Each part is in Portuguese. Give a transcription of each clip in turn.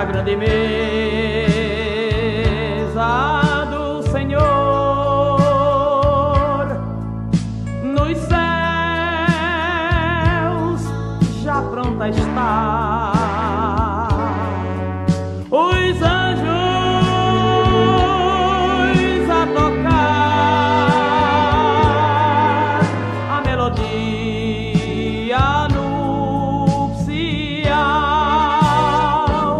na grande mesa do Senhor, nos céus já pronta está. Os anjos a tocar a melodia nupcial.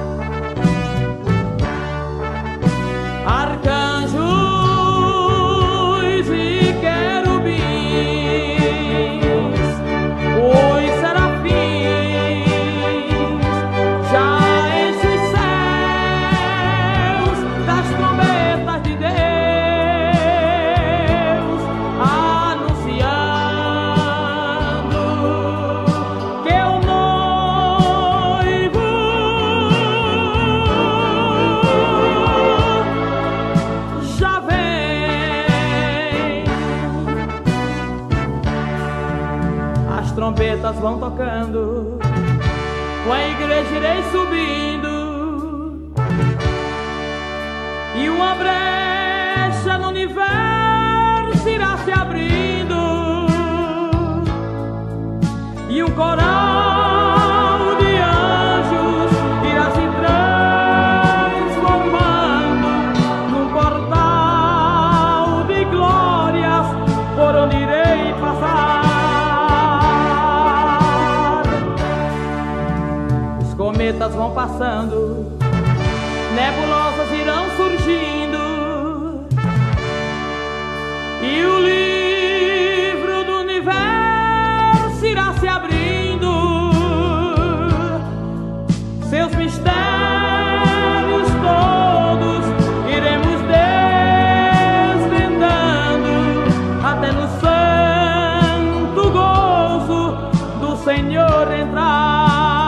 Arcanjos e querubins, os serafins já enchem os céus das trombetas de Deus, anunciando que o noivo já vem. As trombetas vão tocando, com a igreja irei subindo, e uma brecha no universo irá se abrindo, e um coral de anjos irá se transformando num portal de glórias por onde irei passar. Os cometas vão passando, nebulosas irão surgindo, e o livro do universo irá se abrindo, seus mistérios todos iremos desvendando, até no santo gozo do Senhor entrar.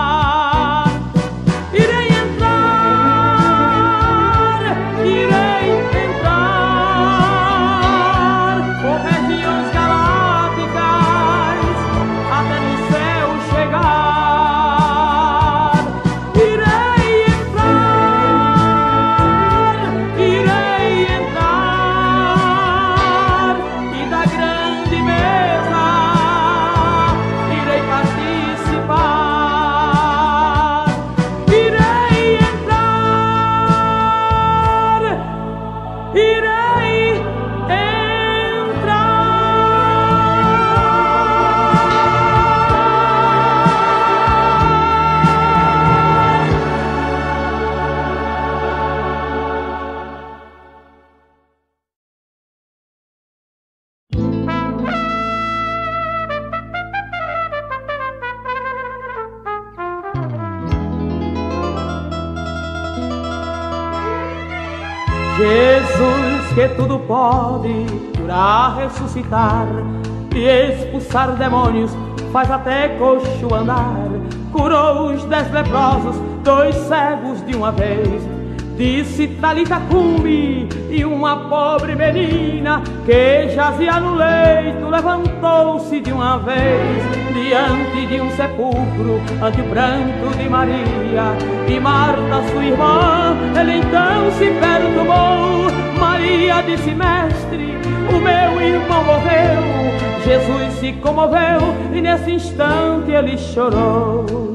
Irei entrar por regiões galácticas, até no céu chegar. Irei entrar, e da grande mesa irei participar. Irei entrar, irei entrar. Jesus, que tudo pode, curar, ressuscitar e expulsar demônios, faz até coxo andar. Curou os 10 leprosos, 2 cegos de uma vez, disse Talita cumi, e uma pobre menina que jazia no leito levantou-se de uma vez. Diante de um sepulcro, ante o pranto de Maria e Marta sua irmã, ele então se perturbou. Maria disse: mestre, o meu irmão morreu. Jesus se comoveu e nesse instante ele chorou.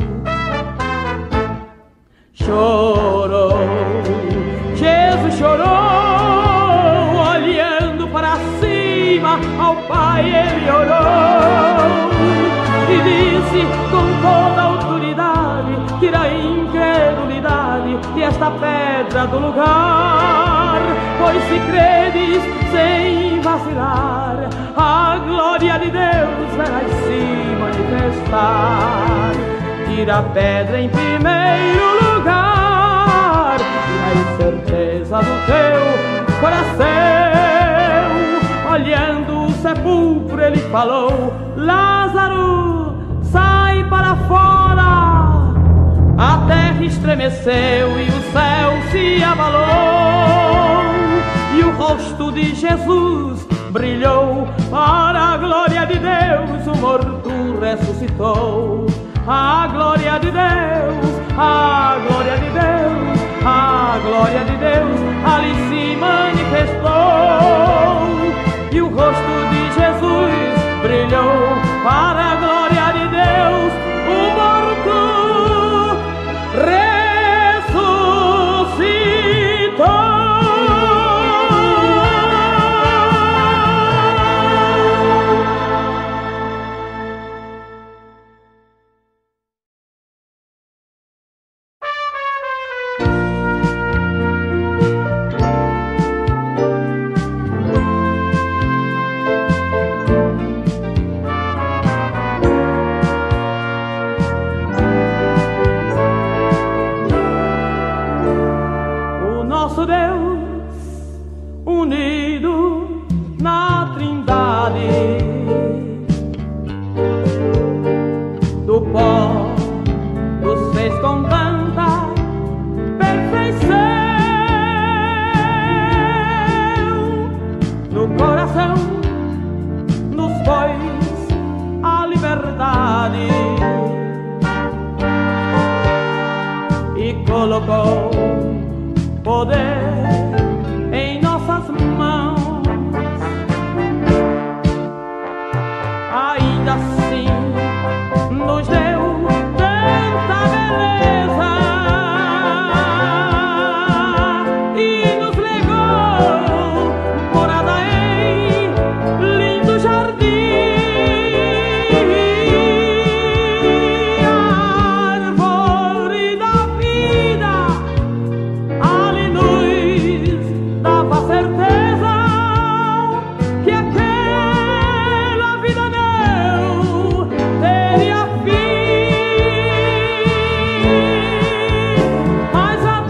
Chorou, Jesus chorou, olhando para cima ao Pai ele orou e disse com toda a autoridade: tira a incredulidade e esta pedra do lugar, pois se credes sem vacilar, a glória de Deus verás se manifestar. Tira a pedra em primeiro lugar e a certeza do teu coração. Olhando o sepulcro ele falou: Lázaro, sai para fora. A terra estremeceu e o céu se abalou, e o rosto de Jesus brilhou. Para a glória de Deus o morto ressuscitou. A glória de Deus, a glória de Deus. eternidade e colocou poder em nossas mãos. Ainda assim nos deu tanta beleza e nos legou morada em lindo jardim. Árvore da vida, ali nos dava certeza que aquela vida não teria fim. Mas a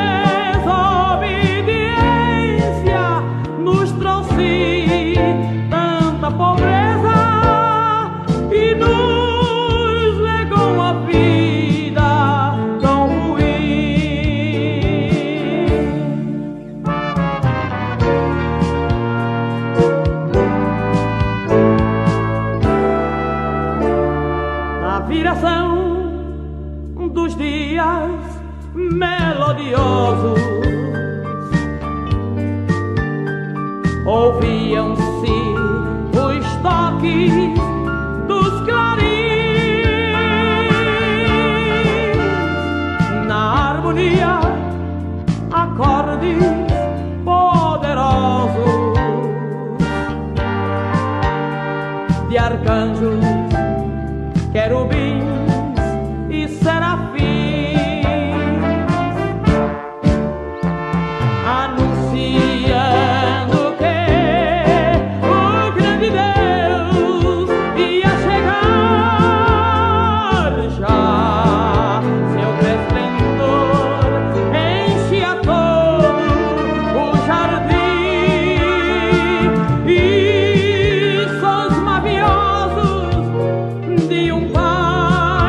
desobediência nos trouxe tanta pobreza e nos legou a vida tão ruim. Na viração dos dias melodiosos ouviam-se os toques dos clarins. Na harmonia, acordes poderosos de arcanjos, querubins e serafins, anunciando que o grande Deus ia chegar já. Seu resplendor enchia todo o jardim e sons maviosos de um pai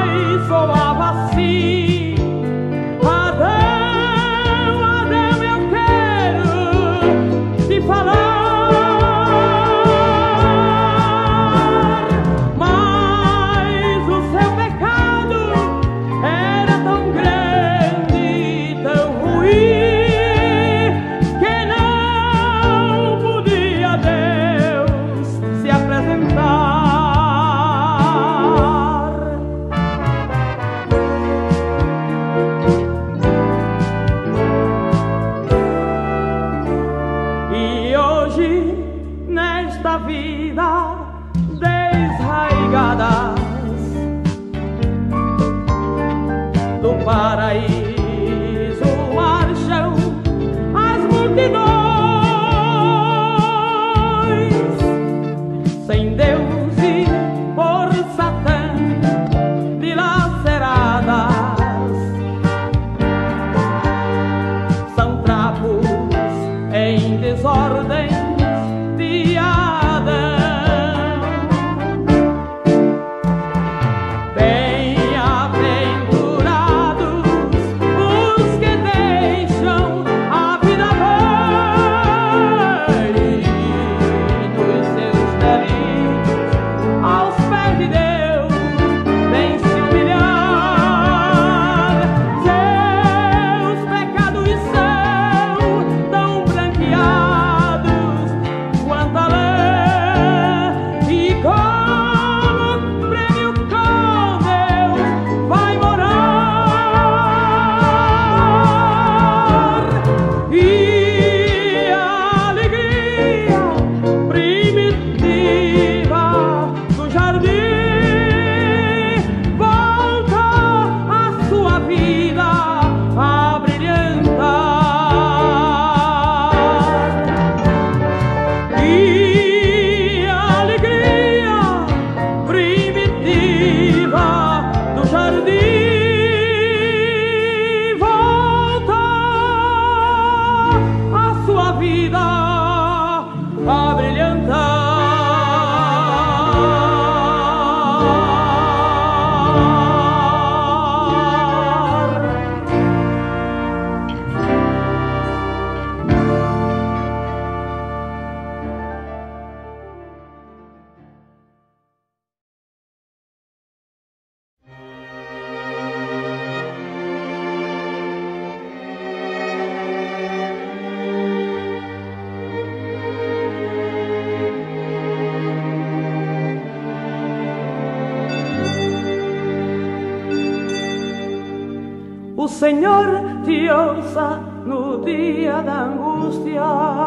o Senhor te ouça no dia da angústia.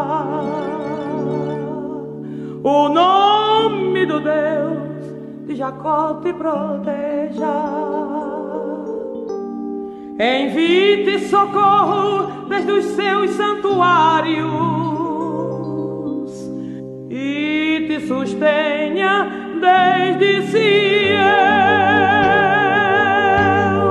O nome do Deus de Jacó te proteja. Envie-te socorro desde os seus santuários e te sustenha desde Sião.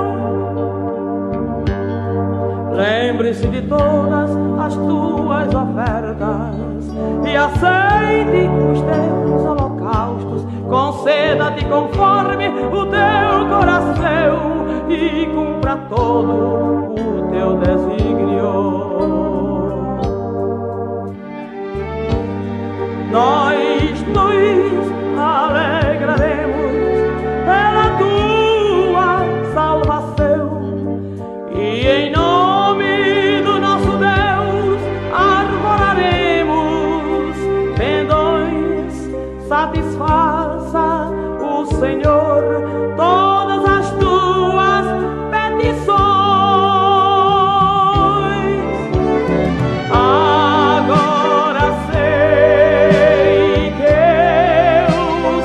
Lembre-se de todas as tuas ofertas e aceite os teus holocaustos. Conceda-te conforme o teu coração e cumpra todo o teu desígnio. Nós nos alegraremos pela tua salvação e em nome do nosso Deus arvoraremos pendões. Satisfaça o Senhor todas as tuas petições. Agora sei que o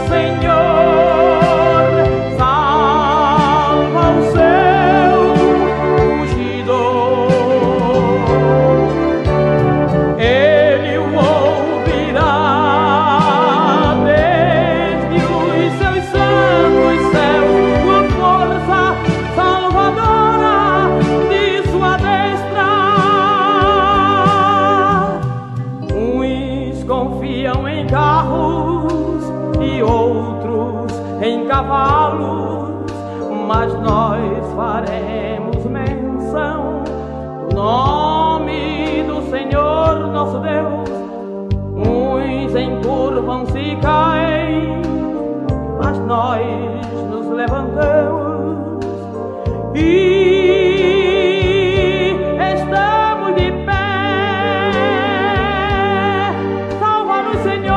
Senhor salva o seu ungido. Ele o ouvirá desde os seus santos céus, com a força salvadora de sua destra. Uns confiam em carros e outros em cavalos, mas nós faremos menção do nome do Senhor nosso Deus. Uns encurvam-se e caem, mas nós nos levantamos e estamos de pé. Salva-nos,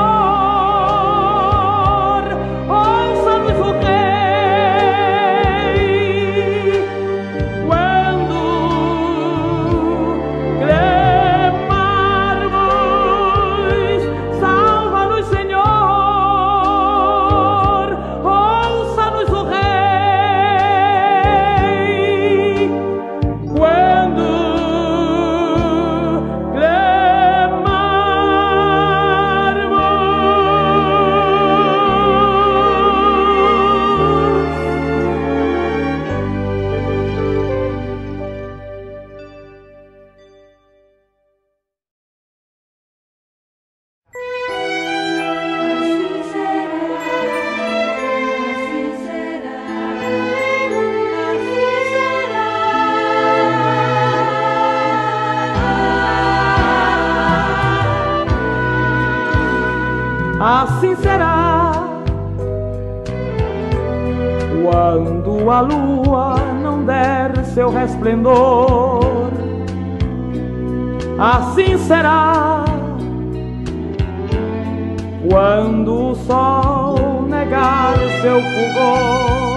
Senhor, ouça-nos o Rei. Quando clamarmos, salva-nos, Senhor, ouça-nos o Rei. Quando assim será, quando a lua não der seu resplendor. Assim será, quando o sol negar seu fulgor.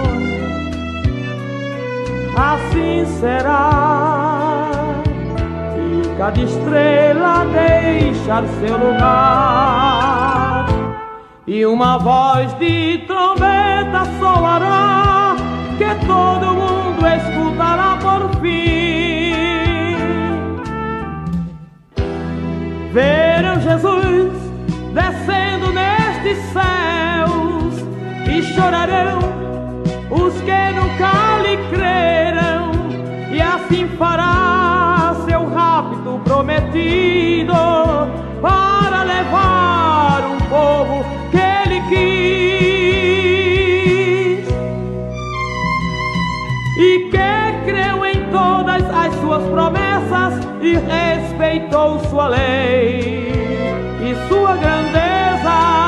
Assim será, e cada estrela deixar seu lugar, e uma voz de trombeta soará, que todo mundo escutará por fim. Verão Jesus descendo nestes céus, e chorarão os que nunca lhe creram, e assim fará seu rapto prometido para levar um povo que ele quis e que creu em todas as suas promessas e respeitou sua lei e sua grandeza.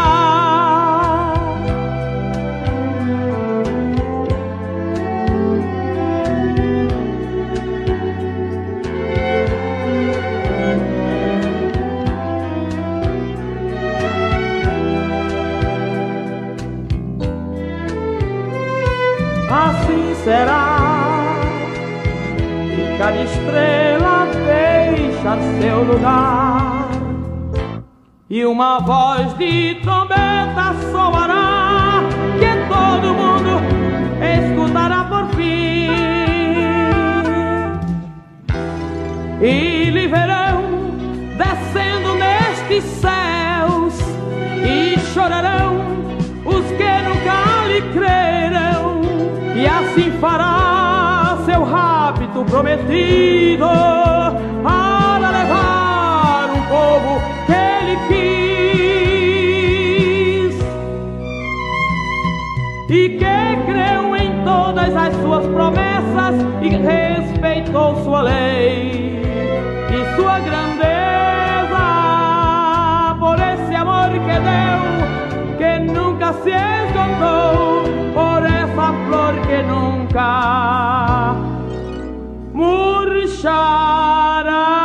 Assim será, cada estrela deixar seu lugar, e uma voz de trombeta soará, que todo mundo escutará por fim, e lhe verão descendo nestes céus, e chorarão os que nunca lhe creram, e assim fará seu rapto prometido para levar um povo que ele quis, e que creu em todas as suas promessas e respeitou sua lei e sua grandeza, por esse amor que deu, que nunca se esgotou, por essa flor que nunca murchará.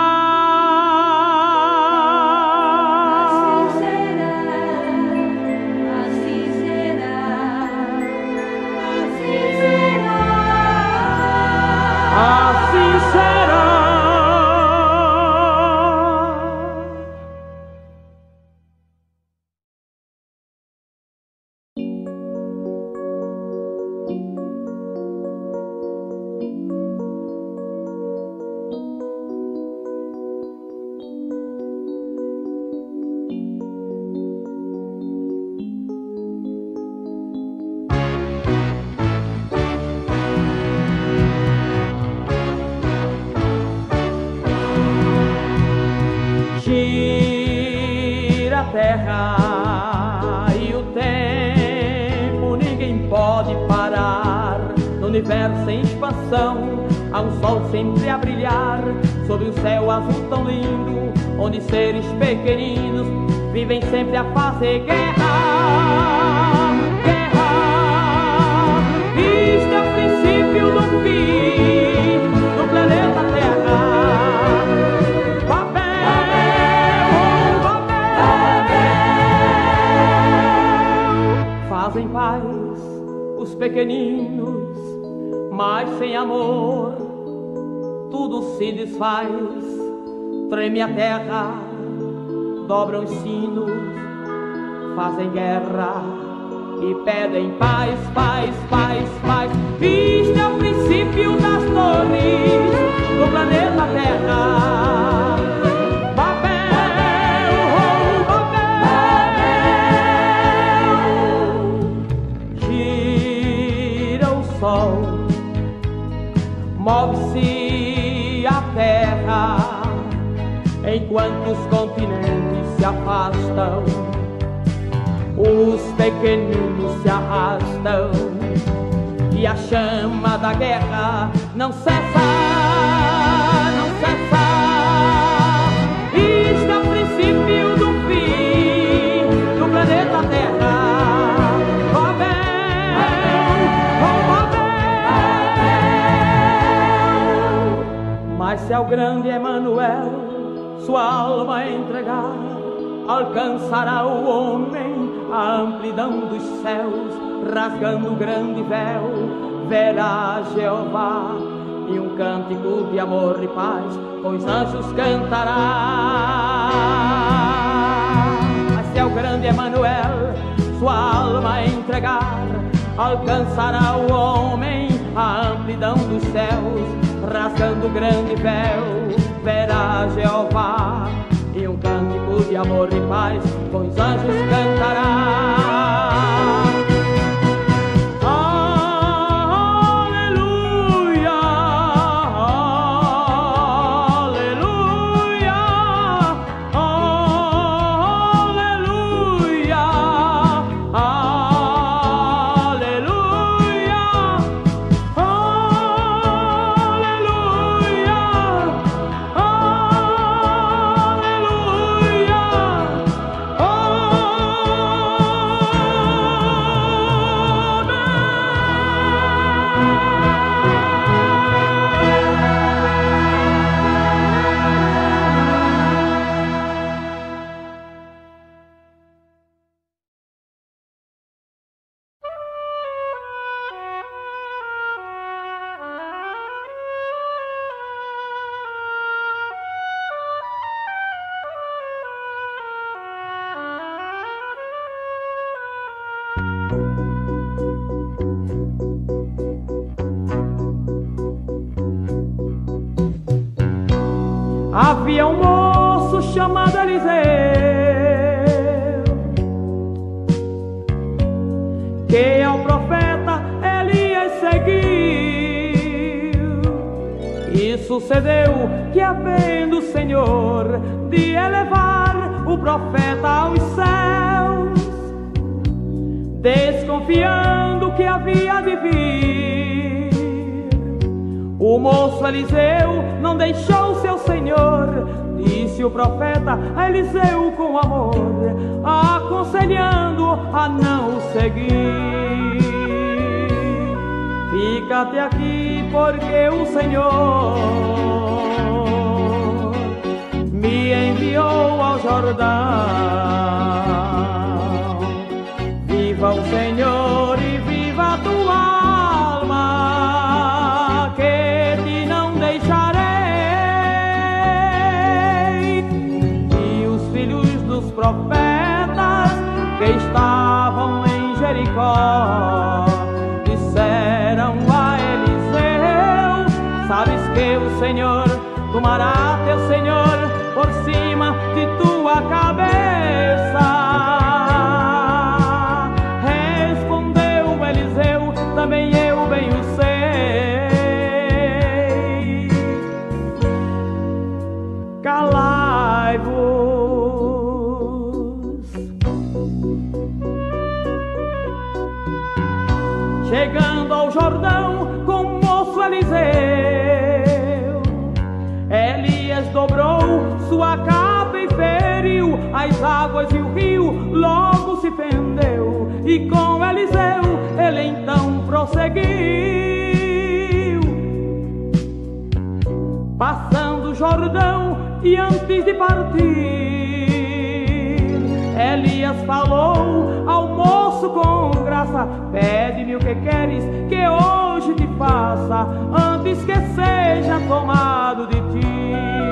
Gira a terra e o tempo ninguém pode parar. No universo em expansão há um sol sempre a brilhar, sob um céu azul tão lindo, onde seres pequeninos vivem sempre a fazer guerra. Guerra, isto é o princípio do fim do planeta Terra. Fazem paz os pequeninos, mas sem amor tudo se desfaz. Treme a terra, dobram os sinos, fazem guerra e pedem paz, paz, paz, paz. Isto é o princípio das torres do planeta Terra. Move-se a terra enquanto os continentes se afastam, os pequeninos se arrastam e a chama da guerra não cessa, não cessa. Isto é o princípio do fim do planeta Terra. Mas se ao grande Emanuel sua alma entregar, alcançará o homem a amplidão dos céus, rasgando o grande véu, verá Jeová, e um cântico de amor e paz com os anjos cantará. Mas se ao grande Emanuel sua alma entregar, alcançará o homem a amplidão dos céus, rasgando o grande véu, verá Jeová, e um cântico de amor e paz com os anjos cantará. havia um moço chamado Eliseu, que ao profeta Elias seguiu. E sucedeu que, havendo o Senhor de elevar o profeta aos céus, desconfiando que havia de vir, o moço Eliseu não deixou seu senhor. Disse o profeta a Eliseu com amor, aconselhando a não o seguir: fica-te aqui, porque o Senhor me enviou ao Jordão. Viva o Senhor e viva a tua alma, que te não deixarei. E os filhos dos profetas que estavam em Jericó disseram a Eliseu: sabes que o Senhor tomará teu Senhor por cima de tua cabeça. Também eu bem o sei. Calai-vos. Chegando ao Jordão com o moço Eliseu, Elias dobrou sua capa e feriu as águas, e o rio logo se fendeu. E com Eliseu ele então prosseguiu, passando o Jordão, e antes de partir, Elias falou ao moço com graça: pede-me o que queres que hoje te faça, antes que seja tomado de ti.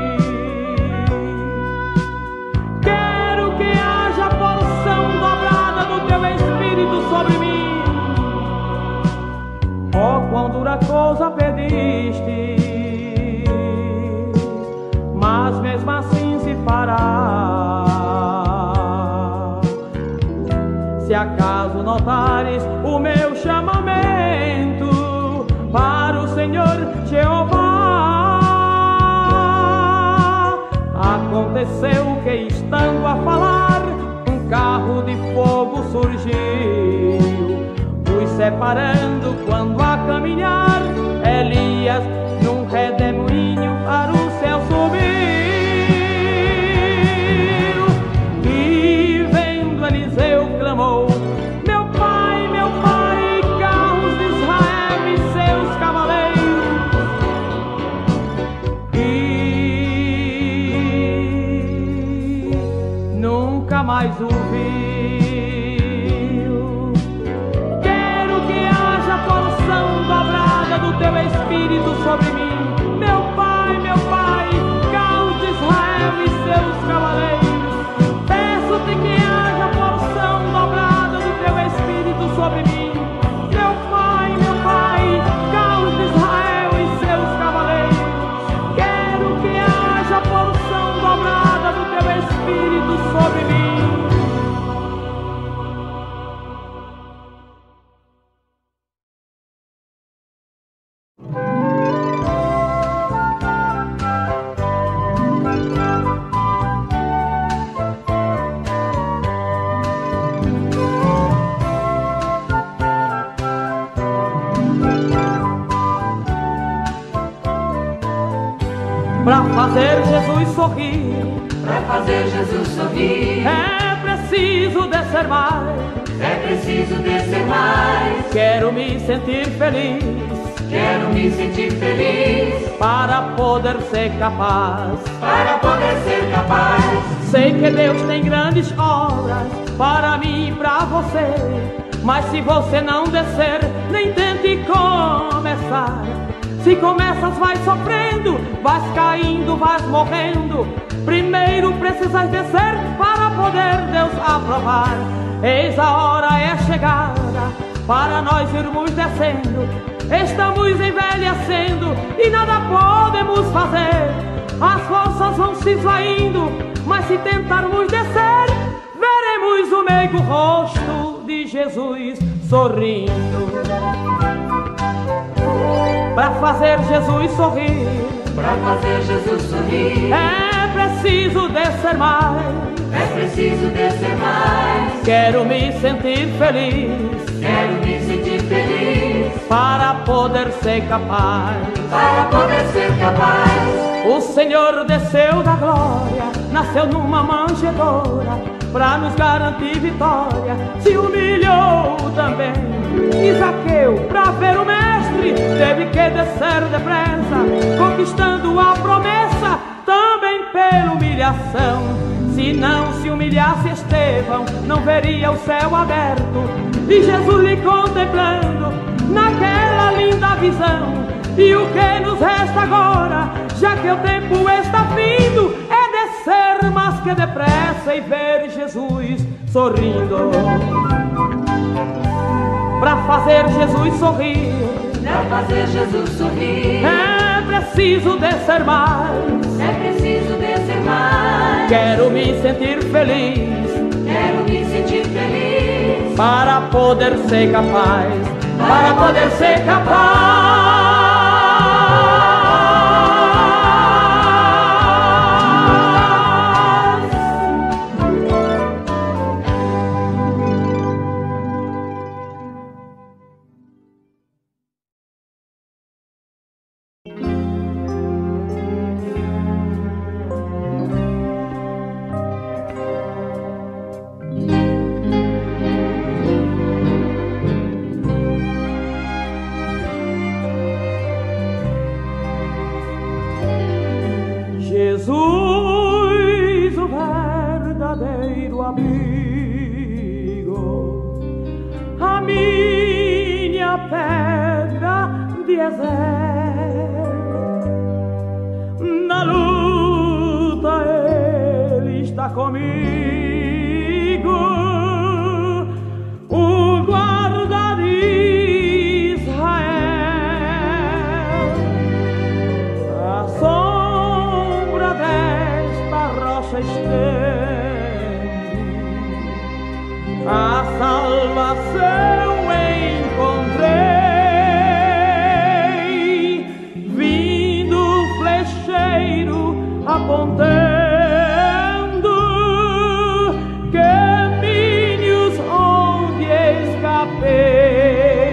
Quero que haja porção dobrada do teu Espírito sobre mim. Oh, quão dura coisa pediste, mas mesmo assim se fará. Se acaso notares o meu chamamento para o Senhor Jeová. Aconteceu que, estando a falar, um carro de fogo surgiu, os separando. Quando a caminhar, Elias num redemoinho para o céu subiu. E vendo Eliseu clamou: meu pai, carros de Israel e seus cavaleiros. E nunca mais o viu. Do teu Espírito sobre mim, meu pai, carros de Israel e seus cavaleiros. Peço-te que haja porção dobrada do teu Espírito sobre mim, meu pai, carros de Israel e seus cavaleiros. Quero que haja porção dobrada do teu Espírito sobre mim. Pra fazer Jesus sorrir, pra fazer Jesus sorrir, é preciso descer mais, é preciso descer mais. Quero me sentir feliz, quero me sentir feliz, para poder ser capaz, para poder ser capaz. Sei que Deus tem grandes obras para mim e pra você, mas se você não descer, nem tente começar. Se começas, vais sofrendo, vais caindo, vais morrendo. Primeiro precisas descer para poder Deus aprovar. Eis a hora é chegada para nós irmos descendo. Estamos envelhecendo e nada podemos fazer. as forças vão se esvaindo, mas se tentarmos descer, veremos o meigo rosto de Jesus sorrindo. Para fazer Jesus sorrir, pra fazer Jesus sorrir, é preciso descer mais. é preciso descer mais. Quero me sentir feliz, Quero me sentir feliz, para poder ser capaz. para poder ser capaz. O Senhor desceu da glória, nasceu numa manjedoura, para nos garantir vitória, se humilhou também. E Zaqueu, para ver o mestre, teve que descer depressa, conquistando a promessa, também pela humilhação. Se não se humilhasse Estevão, não veria o céu aberto, e Jesus lhe contemplando naquela linda visão. E o que nos resta agora, já que o tempo está findo, é descer mais que depressa e ver Jesus sorrindo. Para fazer Jesus sorrir, Pra fazer Jesus sorrir, é preciso descer mais. é preciso descer mais. Quero me sentir feliz, Quero me sentir feliz, para poder ser capaz, para poder ser capaz. Jesus, o verdadeiro abrigo, a minha pedra de Ezer. Na luta Ele está comigo, o guarda de Israel. A sombra desta rocha estende, a salvação encontrei, vindo flecheiro apontando caminhos onde escapei.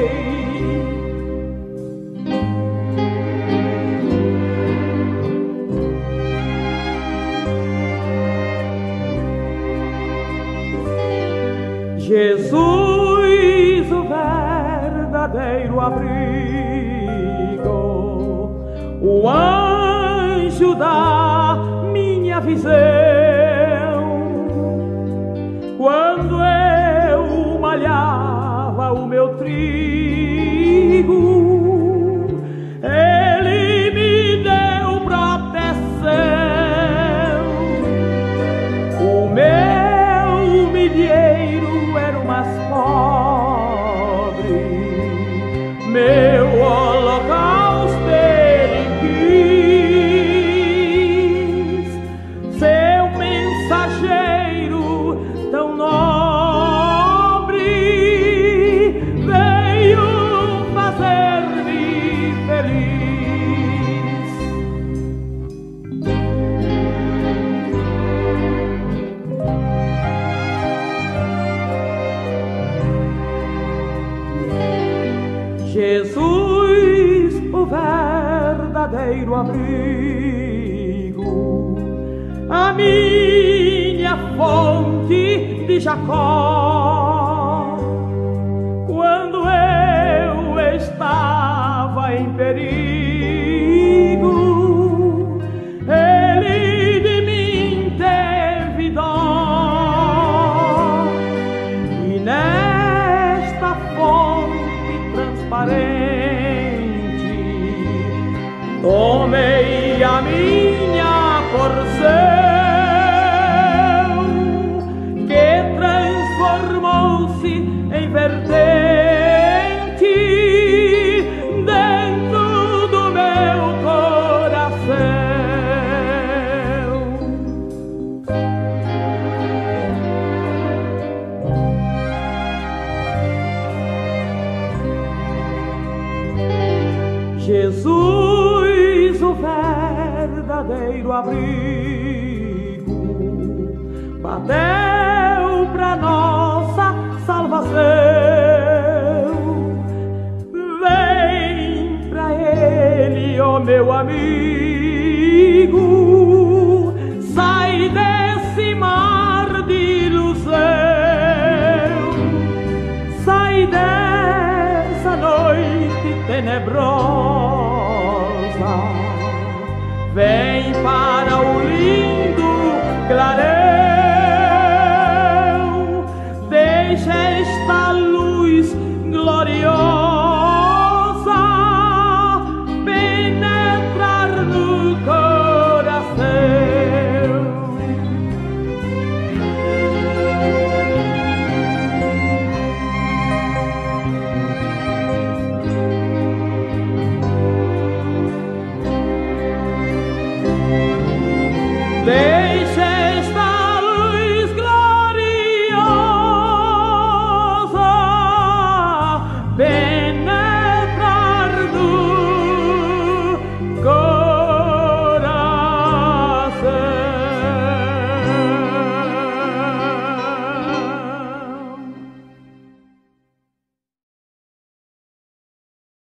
Jesus, o verdadeiro abrigo, o anjo da minha visão. Quando eu malhava o meu trigo, Ele me deu proteção. O meu milheiro era o mais pobre, meu holocausto Ele quis, seu mensageiro tão nobre veio fazer-me feliz. Jesus, o verdadeiro abrigo, a minha fonte de Jacó. Quando eu estava em perigo, Ele de mim teve dó, e nesta fonte transparente tomei a minha porção, que transformou-se em vertente dentro do meu coração. Jesus, o verdadeiro abrigo, bateu pra nossa salvação. Vem pra Ele, ó meu amigo, sai desse mar de ilusão, sai dessa noite tenebrosa. Vem para o lindo clareio